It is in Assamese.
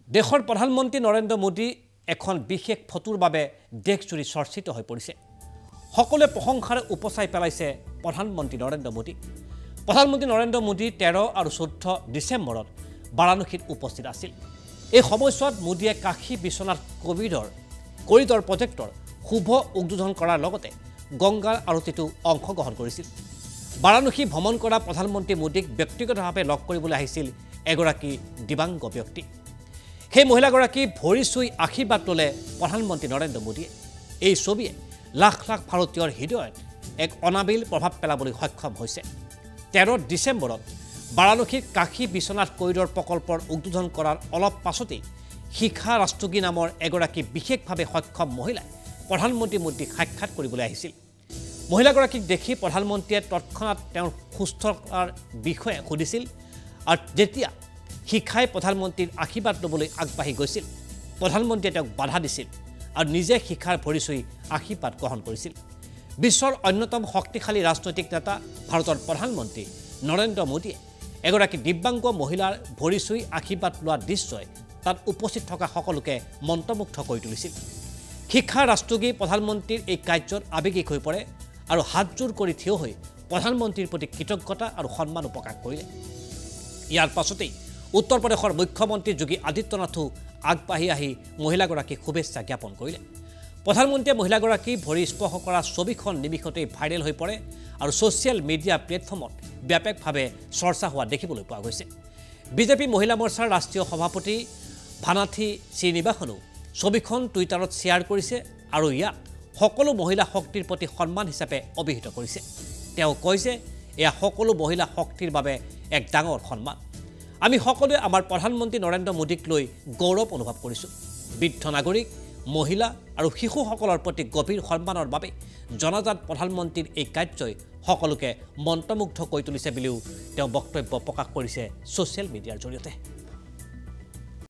দেশৰ প্ৰধানমন্ত্ৰী নৰেন্দ্ৰ মোদী এখন বিশেষ ফটোৰ বাবে দেশজুৰি চৰ্চিত হৈ পৰিছে। সকলোৱে প্ৰশংসাৰে উপচাই পেলাইছে প্ৰধানমন্ত্ৰী নৰেন্দ্ৰ মোদী। প্ৰধানমন্ত্ৰী নৰেন্দ্ৰ মোদী 13 আৰু 14 ডিচেম্বৰত বাৰাণসীত উপস্থিত আছিল। এই সময়ছোৱাত মোদীয়ে কাশী বিশ্বনাথ কৰিডৰ প্ৰজেক্টৰ শুভ উদ্বোধন কৰাৰ লগতে গংগাৰ আৰতিটো অংশগ্ৰহণ কৰিছিল। বাৰাণসী ভ্ৰমণ কৰা প্ৰধানমন্ত্ৰী মোদীক ব্যক্তিগতভাৱে লগ কৰিবলৈ আহিছিল এগৰাকী দিব্যাংগ ব্যক্তি। সেই মহিলাগৰাকী ভৰি চুই আশীৰ্বাদ ল'লে প্ৰধানমন্ত্ৰী নৰেন্দ্ৰ মোদীয়ে। এই ছবিয়ে লাখ লাখ ভাৰতীয়ৰ হৃদয়ত এক অনাবিল প্ৰভাৱ পেলাবলৈ সক্ষম হৈছে। 13 ডিচেম্বৰত বাৰাণসীৰ কাশী বিশ্বনাথ কৰিডৰ প্ৰকল্পৰ উদ্বোধন কৰাৰ অলপ পাছতেই শিখা ৰাষ্ট্ৰগী নামৰ এগৰাকী বিশেষভাৱে সক্ষম মহিলাই প্ৰধানমন্ত্ৰী মোদীক সাক্ষাৎ কৰিবলৈ আহিছিল। মহিলাগৰাকীক দেখি প্ৰধানমন্ত্ৰীয়ে তৎক্ষণাৎ তেওঁৰ সুস্থতাৰ বিষয়ে সুধিছিল আৰু যেতিয়া শিখাই প্ৰধানমন্ত্ৰীৰ আশীৰ্বাদ ল'বলৈ আগবাঢ়ি গৈছিল, প্ৰধানমন্ত্ৰীয়ে তেওঁক বাধা দিছিল আৰু নিজে শিখাৰ ভৰি চুই আশীৰ্বাদ গ্ৰহণ কৰিছিল। বিশ্বৰ অন্যতম শক্তিশালী ৰাজনৈতিক নেতা ভাৰতৰ প্ৰধানমন্ত্ৰী নৰেন্দ্ৰ মোদীয়ে এগৰাকী দিব্যাংগ মহিলাৰ ভৰি চুই আশীৰ্বাদ লোৱা দৃশ্যই তাত উপস্থিত থকা সকলোকে মন্ত্ৰমুগ্ধ কৰি তুলিছিল। শিক্ষা ৰাষ্ট্ৰগী প্ৰধানমন্ত্ৰীৰ এই কাৰ্যত আৱেগিক হৈ পৰে আৰু হাতজোৰ কৰি থিয় হৈ প্ৰধানমন্ত্ৰীৰ প্ৰতি কৃতজ্ঞতা আৰু সন্মানো প্ৰকাশ কৰিলে। ইয়াৰ পাছতেই উত্তৰ প্ৰদেশৰ মুখ্যমন্ত্ৰী যোগী আদিত্যনাথো আগবাঢ়ি আহি মহিলাগৰাকীক শুভেচ্ছা জ্ঞাপন কৰিলে। প্ৰধানমন্ত্ৰীয়ে মহিলাগৰাকী ভৰি স্পৰ্শ কৰা ছবিখন নিমিষতেই ভাইৰেল হৈ পৰে আৰু ছ'চিয়েল মিডিয়া প্লেটফৰ্মত ব্যাপকভাৱে চৰ্চা হোৱা দেখিবলৈ পোৱা গৈছে। বিজেপি মহিলা মৰ্চাৰ ৰাষ্ট্ৰীয় সভাপতি ভানাথী শ্ৰীনিবাসনো ছবিখন টুইটাৰত শ্বেয়াৰ কৰিছে আৰু ইয়াক সকলো মহিলা শক্তিৰ প্ৰতি সন্মান হিচাপে অভিহিত কৰিছে। তেওঁ কয় যে এয়া সকলো মহিলা শক্তিৰ বাবে এক ডাঙৰ সন্মান। আমি সকলোৱে আমাৰ প্ৰধানমন্ত্ৰী নৰেন্দ্ৰ মোদীক লৈ গৌৰৱ অনুভৱ কৰিছোঁ। বৃদ্ধ নাগৰিক, মহিলা আৰু শিশুসকলৰ প্ৰতি গভীৰ সন্মানৰ বাবে জনাজাত প্ৰধানমন্ত্ৰীৰ এই কাৰ্যই সকলোকে মন্ত্ৰমুগ্ধ কৰি তুলিছে বুলিও তেওঁ বক্তব্য প্ৰকাশ কৰিছে ছ'চিয়েল মিডিয়াৰ জৰিয়তে।